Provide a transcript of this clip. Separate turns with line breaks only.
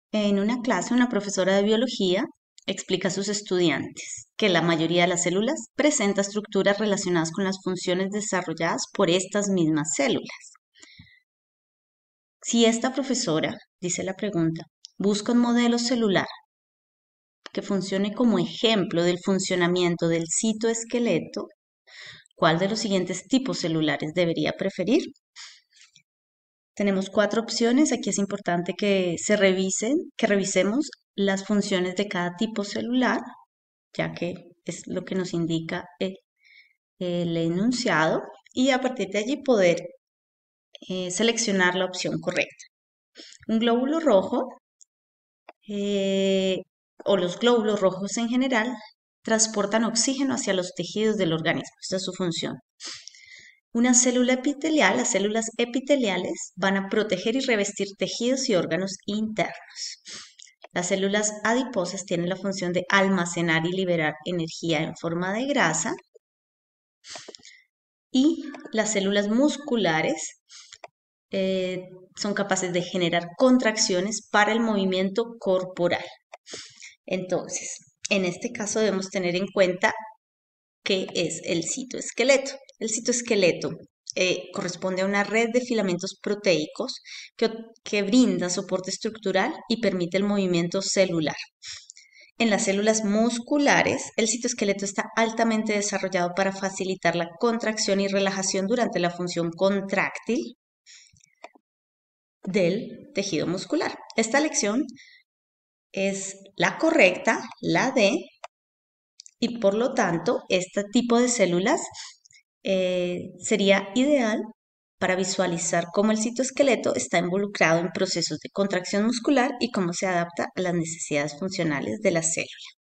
En una clase, una profesora de biología explica a sus estudiantes que la mayoría de las células presenta estructuras relacionadas con las funciones desarrolladas por estas mismas células. Si esta profesora, dice la pregunta, busca un modelo celular que funcione como ejemplo del funcionamiento del citoesqueleto, ¿cuál de los siguientes tipos celulares debería preferir? Tenemos cuatro opciones. Aquí es importante que revisemos las funciones de cada tipo celular, ya que es lo que nos indica el enunciado, y a partir de allí poder seleccionar la opción correcta. Un glóbulo rojo eh, o los glóbulos rojos en general transportan oxígeno hacia los tejidos del organismo. Esta es su función. Una célula epitelial, las células epiteliales van a proteger y revestir tejidos y órganos internos. Las células adiposas tienen la función de almacenar y liberar energía en forma de grasa. Y las células musculares son capaces de generar contracciones para el movimiento corporal. Entonces, en este caso debemos tener en cuenta qué es el citoesqueleto. El citoesqueleto corresponde a una red de filamentos proteicos que brinda soporte estructural y permite el movimiento celular. En las células musculares, el citoesqueleto está altamente desarrollado para facilitar la contracción y relajación durante la función contráctil del tejido muscular. Esta lección es la correcta, la D, y por lo tanto, este tipo de células sería ideal para visualizar cómo el citoesqueleto está involucrado en procesos de contracción muscular y cómo se adapta a las necesidades funcionales de la célula.